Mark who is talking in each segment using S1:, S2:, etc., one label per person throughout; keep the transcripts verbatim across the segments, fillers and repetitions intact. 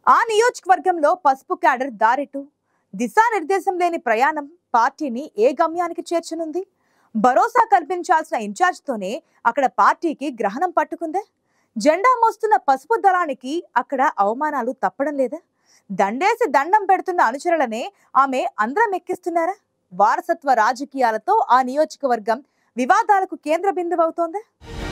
S1: ఆ నియోజకవర్గంలో పసుపు క్యాడర్ దారెటు దిశానిర్దేశం లేని ప్రయాణం పార్టీని ఏ గమ్యానికి చేర్చనుంది? భరోసా కల్పించాల్సిన ఇన్ఛార్జ్తోనే అక్కడ పార్టీకి గ్రహణం పట్టుకుందే. జెండా మోస్తున్న పసుపు దళానికి అక్కడ అవమానాలు తప్పడం లేదా? దండేసి దండం పెడుతున్న అనుచరులనే ఆమె అందరం ఎక్కిస్తున్నారా? వారసత్వ రాజకీయాలతో ఆ నియోజకవర్గం వివాదాలకు కేంద్ర బిందువు అవుతోందా?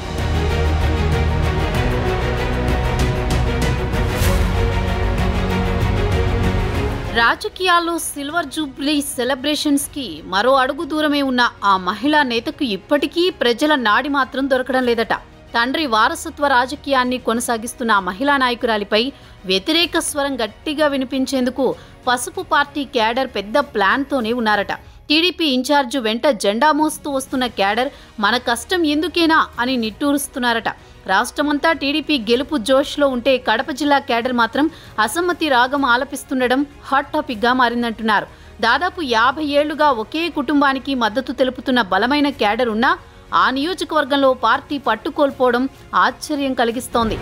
S2: రాజకీయాల్లో సిల్వర్ జూబ్లీ సెలబ్రేషన్స్ కి మరో అడుగు దూరమే ఉన్న ఆ మహిళా నేతకు ఇప్పటికీ ప్రజల నాడి మాత్రం దొరకడం లేదట. తండ్రి వారసత్వ రాజకీయాన్ని కొనసాగిస్తున్న ఆ మహిళా నాయకురాలిపై వ్యతిరేక స్వరం గట్టిగా వినిపించేందుకు పసుపు పార్టీ క్యాడర్ పెద్ద ప్లాన్తోనే ఉన్నారట. టీడీపీ ఇన్ఛార్జు వెంట జెండా మోస్తూ వస్తున్న క్యాడర్ మన కష్టం ఎందుకేనా అని నిట్టూరుస్తున్నారట. రాష్ట్రమంతా టీడీపీ గెలుపు జోష్లో ఉంటే కడప జిల్లా క్యాడర్ మాత్రం అసమ్మతి రాగం ఆలపిస్తుండడం హాట్ టాపిక్గా మారిందంటున్నారు. దాదాపు యాభై ఏళ్లుగా ఒకే కుటుంబానికి మద్దతు తెలుపుతున్న బలమైన క్యాడర్ ఉన్నా ఆ నియోజకవర్గంలో పార్టీ పట్టుకోల్పోవడం ఆశ్చర్యం కలిగిస్తోంది.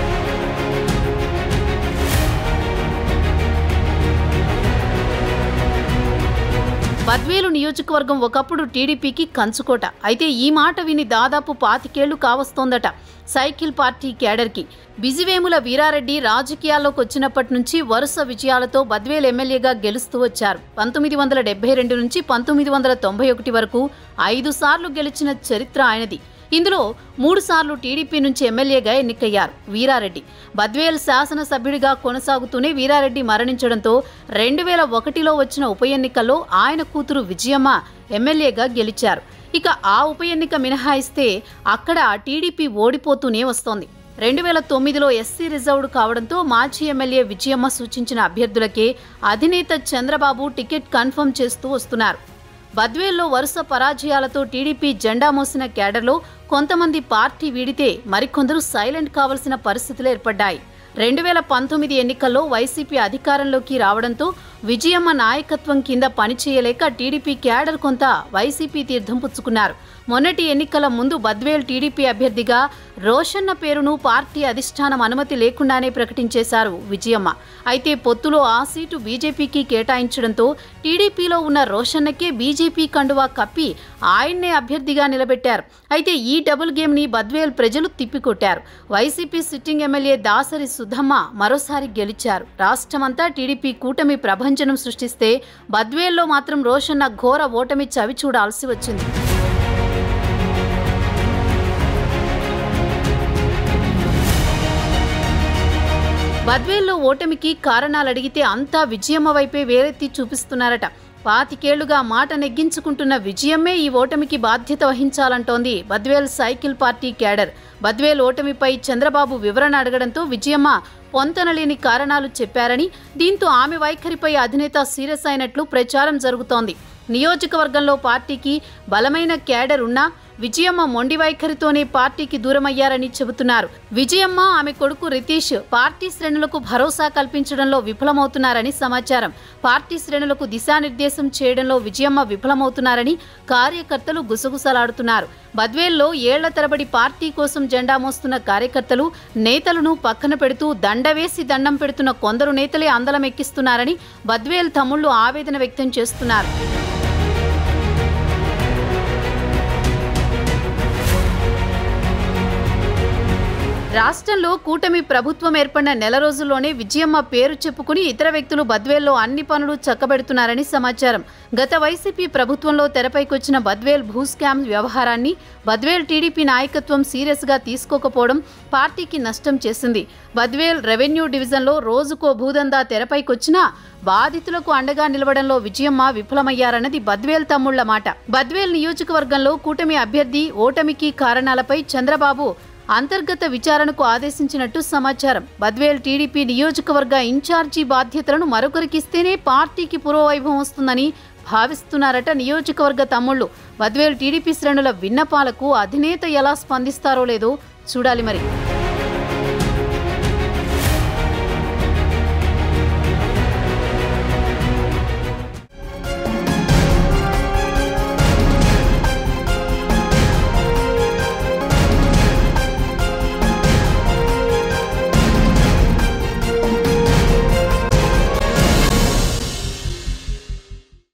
S2: బద్వేలు నియోజకవర్గం ఒకప్పుడు టీడీపీకి కంచుకోట. అయితే ఈ మాట విని దాదాపు పాతికేళ్లు కావస్తోందట సైకిల్ పార్టీ క్యాడర్కి. బిజివేముల వీరారెడ్డి రాజకీయాల్లోకి వచ్చినప్పటి నుంచి వరుస విజయాలతో బద్వేలు ఎమ్మెల్యేగా గెలుస్తూ వచ్చారు. పంతొమ్మిది వందల డెబ్బై రెండు నుంచి పంతొమ్మిది వందల తొంభై ఒకటి వరకు ఐదు సార్లు గెలిచిన చరిత్ర ఆయనది. ఇందులో మూడు సార్లు టీడీపీ నుంచి ఎమ్మెల్యేగా ఎన్నికయ్యారు వీరారెడ్డి. బద్వేల్ శాసనసభ్యుడిగా కొనసాగుతూనే వీరారెడ్డి మరణించడంతో రెండు వేల ఒకటిలో వచ్చిన ఉప ఎన్నికల్లో ఆయన కూతురు విజయమ్మ ఎమ్మెల్యేగా గెలిచారు. ఇక ఆ ఉప ఎన్నిక మినహాయిస్తే అక్కడ టీడీపీ ఓడిపోతూనే వస్తోంది. రెండు వేల తొమ్మిదిలో ఎస్సీ రిజర్వ్డ్ కావడంతో మాజీ ఎమ్మెల్యే విజయమ్మ సూచించిన అభ్యర్థులకే అధినేత చంద్రబాబు టికెట్ కన్ఫర్మ్ చేస్తూ వస్తున్నారు. బద్వేల్లో వరుస పరాజయాలతో టీడీపీ జెండా మోసిన క్యాడర్లో కొంతమంది పార్టీ వీడితే మరికొందరు సైలెంట్ కావాల్సిన పరిస్థితులు ఏర్పడ్డాయి. రెండు వేల పంతొమ్మిది ఎన్నికల్లో వైసీపీ అధికారంలోకి రావడంతో విజయమ్మ నాయకత్వం కింద పనిచేయలేక టీడీపీ క్యాడర్ కొంత వైసీపీ తీర్థం పుచ్చుకున్నారు. మొన్నటి ఎన్నికల ముందు బద్వేల్ టీడీపీ అభ్యర్థిగా రోషన్న పేరును పార్టీ అధిష్టానం అనుమతి లేకుండానే ప్రకటించేశారు విజయమ్మ. అయితే పొత్తులో ఆ సీటు బీజేపీకి కేటాయించడంతో టీడీపీలో ఉన్న రోషన్నకే బీజేపీ కండువా కప్పి ఆయన్నే అభ్యర్థిగా నిలబెట్టారు. అయితే ఈ డబుల్ గేమ్ని బద్వేల్ ప్రజలు తిప్పికొట్టారు. YCP sitting MLA Dasari Sudhamma మరోసారి గెలిచారు. రాష్ట్రమంతా టీడీపీ కూటమి ప్రభంజనం సృష్టిస్తే బద్వేల్లో మాత్రం రోషన్న ఘోర ఓటమి చవి చూడాల్సి వచ్చింది. బద్వేల్లో ఓటమికి కారణాలు అడిగితే అంతా విజయమ్మ వైపే వేరెత్తి చూపిస్తున్నారట. పాతికేళ్లుగా మాట నెగ్గించుకుంటున్న విజయమ్మే ఈ ఓటమికి బాధ్యత వహించాలంటోంది Badvel cycle party cadre. Badvel ఓటమిపై చంద్రబాబు వివరణ అడగడంతో విజయమ్మ పొంతనలేని కారణాలు చెప్పారని, దీంతో ఆమె వైఖరిపై అధినేత సీరియస్ అయినట్లు ప్రచారం జరుగుతోంది. నియోజకవర్గంలో పార్టీకి బలమైన క్యాడర్ ఉన్నా విజయమ్మ మొండి వైఖరితోనే పార్టీకి దూరమయ్యారని చెబుతున్నారు. విజయమ్మ ఆమె కొడుకు రితీష్ పార్టీ శ్రేణులకు భరోసా కల్పించడంలో విఫలమవుతున్నారని సమాచారం. పార్టీ శ్రేణులకు దిశానిర్దేశం చేయడంలో విజయమ్మ విఫలమవుతున్నారని కార్యకర్తలు గుసగుసలాడుతున్నారు. బద్వేల్లో ఏళ్ల తరబడి పార్టీ కోసం జెండా మోస్తున్న కార్యకర్తలు నేతలను పక్కన పెడుతూ దండవేసి దండం పెడుతున్న కొందరు నేతలే అందలం ఎక్కిస్తున్నారని బద్వేల్ తమ్ముళ్లు ఆవేదన వ్యక్తం చేస్తున్నారు. రాష్ట్రంలో కూటమి ప్రభుత్వం ఏర్పడిన నెల రోజుల్లోనే విజయమ్మ పేరు చెప్పుకుని ఇతర వ్యక్తులు బద్వేల్లో అన్ని పనులు చక్కబెడుతున్నారని సమాచారం. గత వైసీపీ ప్రభుత్వంలో తెరపైకొచ్చిన బద్వేల్ భూ స్కామ్ వ్యవహారాన్ని బద్వేల్ టీడీపీ నాయకత్వం సీరియస్గా తీసుకోకపోవడం పార్టీకి నష్టం చేసింది. బద్వేల్ రెవెన్యూ డివిజన్లో రోజుకో భూదందా తెరపైకొచ్చినా బాధితులకు అండగా నిలవడంలో విజయమ్మ విఫలమయ్యారన్నది బద్వేల్ తమ్ముళ్ల మాట. బద్వేల్ నియోజకవర్గంలో కూటమి అభ్యర్థి ఓటమికి కారణాలపై చంద్రబాబు అంతర్గత విచారణకు ఆదేశించినట్టు సమాచారం. బద్వేల్ టీడీపీ నియోజకవర్గ ఇన్ఛార్జీ బాధ్యతలను మరొకరికిస్తేనే పార్టీకి పురోవైభవం వస్తుందని భావిస్తున్నారట నియోజకవర్గ తమ్ముళ్లు. బద్వేల్ టీడీపీ శ్రేణుల విన్నపాలకు అధినేత ఎలా స్పందిస్తారో లేదో చూడాలి మరి.